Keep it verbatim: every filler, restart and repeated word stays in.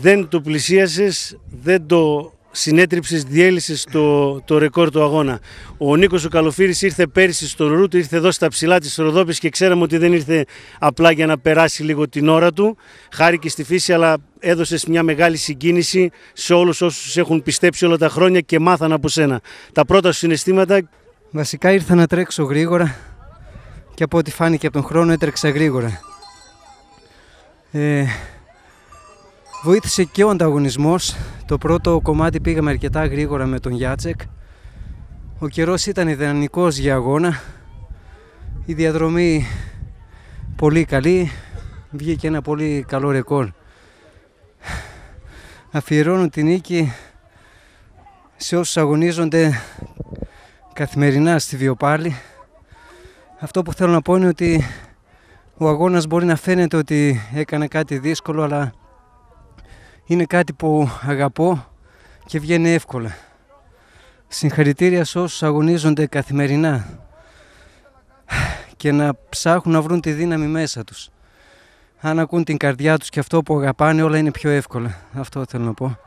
δεν το πλησίασες, δεν το συνέτριψες, διέλυσες το, το ρεκόρ του αγώνα. Ο Νίκος ο Καλοφύρης ήρθε πέρυσι στο Ρούτ, ήρθε εδώ στα ψηλά της Ροδόπης και ξέραμε ότι δεν ήρθε απλά για να περάσει λίγο την ώρα του. Χάρηκε στη φύση, αλλά έδωσες μια μεγάλη συγκίνηση σε όλους όσους έχουν πιστέψει όλα τα χρόνια και μάθαν από σένα. Τα πρώτα σου συναισθήματα? Βασικά ήρθα να τρέξω γρήγορα και από ό,τι φάνηκε από τον χρόνο έτρεξα γρήγορα. Ε, βοήθησε και ο ανταγωνισμός. Το πρώτο κομμάτι πήγαμε αρκετά γρήγορα με τον Γιάτσεκ. Ο καιρός ήταν ιδανικός για αγώνα. Η διαδρομή πολύ καλή. Βγήκε ένα πολύ καλό ρεκόρ. Αφιερώνω την νίκη σε όσους αγωνίζονται καθημερινά στη Βιοπάλη. Αυτό που θέλω να πω είναι ότι ο αγώνας μπορεί να φαίνεται ότι έκανε κάτι δύσκολο, αλλά είναι κάτι που αγαπώ και βγαίνει εύκολα. Συγχαρητήρια σε όσους αγωνίζονται καθημερινά και να ψάχνουν να βρουν τη δύναμη μέσα τους. Αν ακούν την καρδιά τους και αυτό που αγαπάνε, όλα είναι πιο εύκολα. Αυτό θέλω να πω.